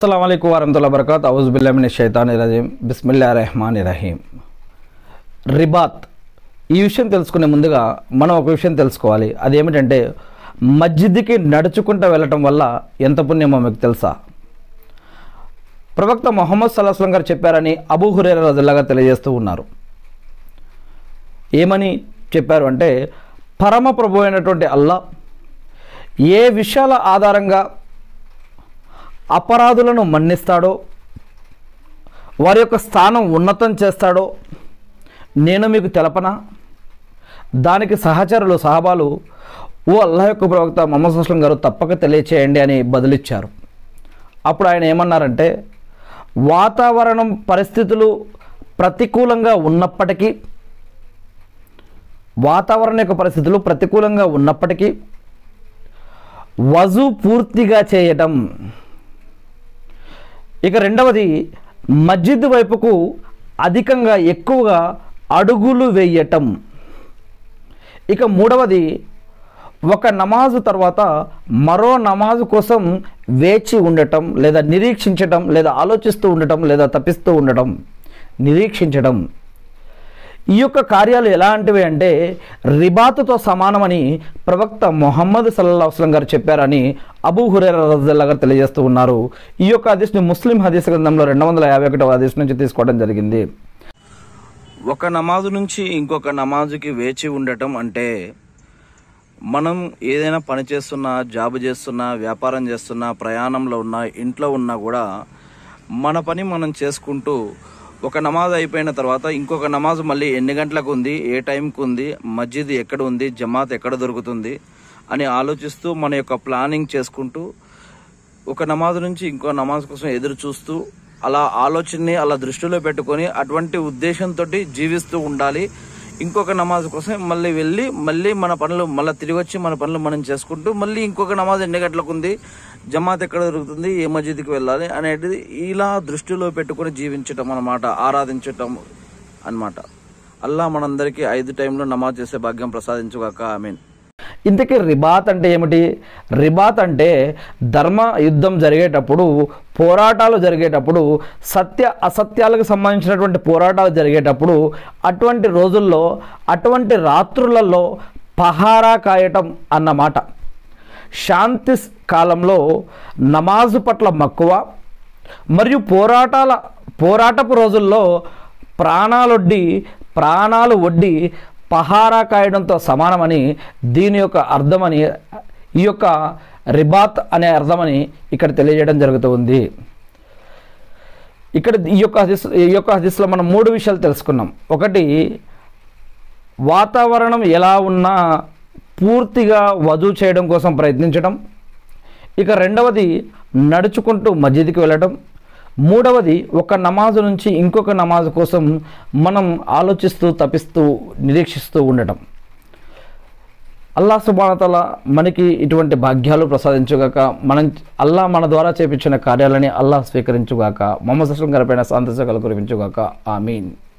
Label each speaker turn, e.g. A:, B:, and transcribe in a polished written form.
A: అస్సలాముఅలైకుం వరహమతుల్లాహి వబరకాతుహు అవుజు బిల్లాహి మినష్ షైతానిర్ రజీం బిస్మిల్లాహిర్ రహమానిర్ రహీం. రిబాత్, ఈ విషయం తెలుసుకునే ముందుగా మనం ఒక విషయం తెలుసుకోవాలి. అదేమిటంటే మస్జిద్కి నడుచుకుంటూ వెళ్ళటం వల్ల ఎంత పుణ్యమో మీకు తెలుసా? ప్రవక్త ముహమ్మద్ సల్లల్లాహు అలైహి వసల్లం గారు చెప్పారని అబూ హురైరా రజియల్లాహు అన్హు తెలియజేస్తూ ఉన్నారు. ఏమని చెప్పారు అంటే, పరమ ప్రభు అయినటువంటి అల్లా ఏ విషయాల ఆధారంగా అపరాధులను మన్నిస్తాడో, వారి యొక్క స్థానం ఉన్నతం చేస్తాడో నేను మీకు తెలపనా? దానికి సహచరులు సహాబాలు, ఓ అల్లాహ్ యొక్క ప్రవక్త ముహమ్మద్ సల్లల్లాహు అలైహి వసల్లం గారు తప్పక తెలియచేయండి అని బదులిచ్చారు. అప్పుడు ఆయన ఏమన్నారంటే, వాతావరణం పరిస్థితులు ప్రతికూలంగా ఉన్నప్పటికీ, వాతావరణ యొక్క పరిస్థితులు ప్రతికూలంగా ఉన్నప్పటికీ వజు పూర్తిగా చేయటం. ఇక రెండవది, మస్జిద్ వైపుకు అధికంగా ఎక్కువగా అడుగులు వేయటం. ఇక మూడవది, ఒక నమాజు తర్వాత మరో నమాజు కోసం వేచి ఉండటం, లేదా నిరీక్షించటం, లేదా ఆలోచిస్తూ ఉండటం, లేదా తప్పిస్తూ ఉండటం, నిరీక్షించడం. ఈ యొక్క కార్యాలు ఎలాంటివి అంటే రిబాతుతో సమానమని ప్రవక్త ముహమ్మద్ సల్లల్లాహు అలైహి వసల్లం గారు చెప్పారని అబూ హురైరా రజియల్లాహు అన్హు తెలియజేస్తూ ఉన్నారు. ఈ యొక్క హదీస్ని ముస్లిం హదీస్ గ్రంథంలో 251వ హదీస్ నుంచి తీసుకోవడం జరిగింది.
B: ఒక నమాజు నుంచి ఇంకొక నమాజుకి వేచి ఉండటం అంటే, మనం ఏదైనా పని చేస్తున్నా, జాబ్ చేస్తున్నా, వ్యాపారం చేస్తున్నా, ప్రయాణంలో ఉన్నా, ఇంట్లో ఉన్నా కూడా మన పని మనం చేసుకుంటూ ఒక నమాజ్ అయిపోయిన తర్వాత ఇంకొక నమాజ్ మళ్ళీ ఎన్ని గంటలకు ఉంది, ఏ టైంకి ఉంది, మస్జిద్ ఎక్కడ ఉంది, జమాత్ ఎక్కడ దొరుకుతుంది అని ఆలోచిస్తూ మన యొక్క ప్లానింగ్ చేసుకుంటూ ఒక నమాజ్ నుంచి ఇంకో నమాజ్ కోసం ఎదురు చూస్తూ అలా ఆలోచనని అలా దృష్టిలో పెట్టుకొని అటువంటి ఉద్దేశంతో జీవిస్తూ ఉండాలి. ఇంకొక నమాజ్ కోసం మళ్ళీ వెళ్ళి మళ్ళీ మన పనులు మళ్ళీ తిరిగి వచ్చి మన పనులు మనం చేసుకుంటూ మళ్ళీ ఇంకొక నమాజ్ ఎన్ని గంటలకు ఉంది, జమాత్ ఎక్కడ దొరుకుతుంది, ఏ మస్జిద్కి వెళ్ళాలి అనేది ఇలా దృష్టిలో పెట్టుకుని జీవించటం అన్నమాట, ఆరాధించటం అన్నమాట. అల్లా మనందరికీ 5 టైంలో నమాజ్ చేసే భాగ్యం ప్రసాదించుగాక, ఆమీన్.
A: ఇంతకీ రిబాత్ అంటే ఏమిటి? రిబాత్ అంటే ధర్మ యుద్ధం జరిగేటప్పుడు, పోరాటాలు జరిగేటప్పుడు, సత్య అసత్యాలకు సంబంధించినటువంటి పోరాటాలు జరిగేటప్పుడు, అటువంటి రోజుల్లో, అటువంటి రాత్రులలో పహారా కాయటం అన్నమాట. శాంతి కాలంలో నమాజు పట్ల మక్కువ మరియు పోరాటపు రోజుల్లో ప్రాణాలు ఒడ్డి పహారా కాయడంతో సమానమని దీని యొక్క అర్థమని, ఈ యొక్క రిబాత్ అనే అర్థమని ఇక్కడ తెలియజేయడం జరుగుతుంది. ఇక్కడ ఈ యొక్క హదీస్లో మనం 3 విషయాలు తెలుసుకున్నాం. ఒకటి, వాతావరణం ఎలా ఉన్నా పూర్తిగా వజూ చేయడం కోసం ప్రయత్నించడం. ఇక రెండవది, నడుచుకుంటూ మస్జిద్కి వెళ్ళడం. మూడవది, ఒక నమాజు నుంచి ఇంకొక నమాజు కోసం మనం ఆలోచిస్తూ తప్పిస్తూ నిరీక్షిస్తూ ఉండటం. అల్లాహ్ సుబ్హానహు వ తఆలా మనకి ఇటువంటి భాగ్యాలు ప్రసాదించుగాక. అల్లాహ్ మన ద్వారా చేపించిన కార్యాలని అల్లాహ్ స్వీకరించుగాక. ముహమ్మద్ సల్లల్లాహు అలైహి వసల్లం గారిపైన శాంతి కురిపించుగాక, ఆమీన్.